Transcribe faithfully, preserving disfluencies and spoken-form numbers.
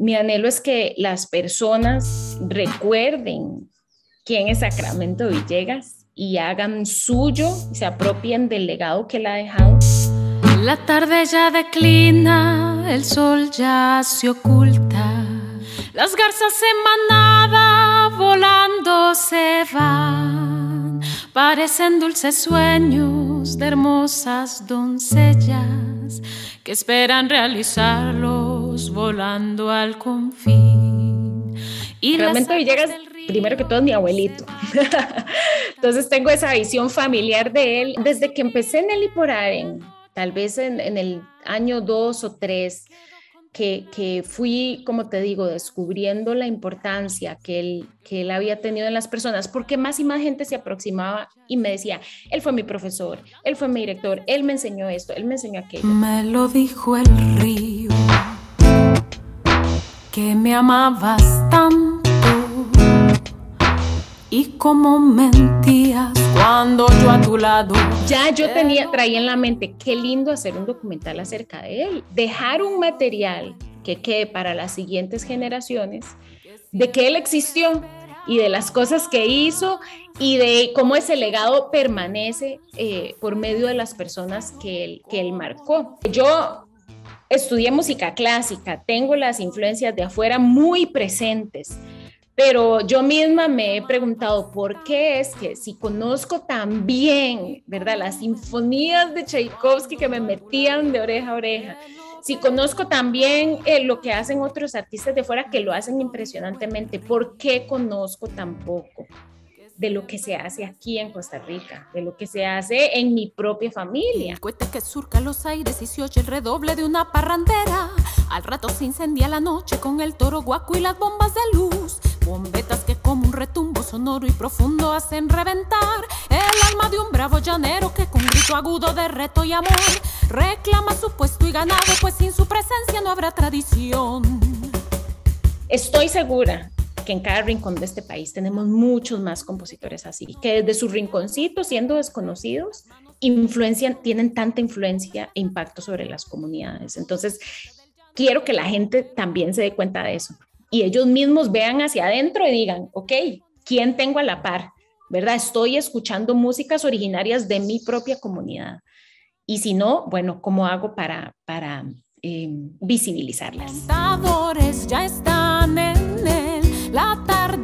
mi anhelo es que las personas recuerden quién es Sacramento Villegas y hagan suyo, se apropien del legado que él ha dejado. La tarde ya declina, el sol ya se oculta, las garzas en manada volando se van, parecen dulces sueños de hermosas doncellas que esperan realizarlos volando al confín. Y Sacramento Villegas, primero que todo, es mi abuelito. Entonces tengo esa visión familiar de él. Desde que empecé en el Liporaren, tal vez en, en el año dos o tres, que, que fui, como te digo, descubriendo la importancia que él, que él había tenido en las personas, porque más y más gente se aproximaba y me decía, él fue mi profesor, él fue mi director, él me enseñó esto, él me enseñó aquello. Me lo dijo el río, que me amabas tanto y cómo mentías cuando yo a tu lado. Ya yo tenía, traía en la mente, qué lindo hacer un documental acerca de él, dejar un material que quede para las siguientes generaciones de que él existió y de las cosas que hizo y de cómo ese legado permanece eh, por medio de las personas que él, que él marcó. Yo estudié música clásica, tengo las influencias de afuera muy presentes, pero yo misma me he preguntado por qué es que si conozco tan bien, ¿verdad?, las sinfonías de Tchaikovsky que me metían de oreja a oreja, si conozco también eh, lo que hacen otros artistas de fuera que lo hacen impresionantemente, ¿por qué conozco tan poco de lo que se hace aquí en Costa Rica, de lo que se hace en mi propia familia? El cohete que surca los aires y se oye el redoble de una parrandera. Al rato se incendia la noche con el toro guaco y las bombas de luz. Bombetas que como un retumbo sonoro y profundo hacen reventar el alma de un bravo llanero que con grito agudo de reto y amor reclama su puesto y ganado, pues sin su presencia no habrá tradición. Estoy segura que en cada rincón de este país tenemos muchos más compositores así, que desde su rinconcito, siendo desconocidos, influencian, tienen tanta influencia e impacto sobre las comunidades. Entonces, quiero que la gente también se dé cuenta de eso y ellos mismos vean hacia adentro y digan, ok, ¿quién tengo a la par? ¿Verdad? Estoy escuchando músicas originarias de mi propia comunidad. Y si no, bueno, ¿cómo hago para, para eh, visibilizarlas? Ya están en él, la tarde